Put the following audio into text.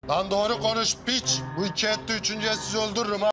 Lan doğru konuş piç. Bu iki etti üçüncüye sizi öldürürüm ha.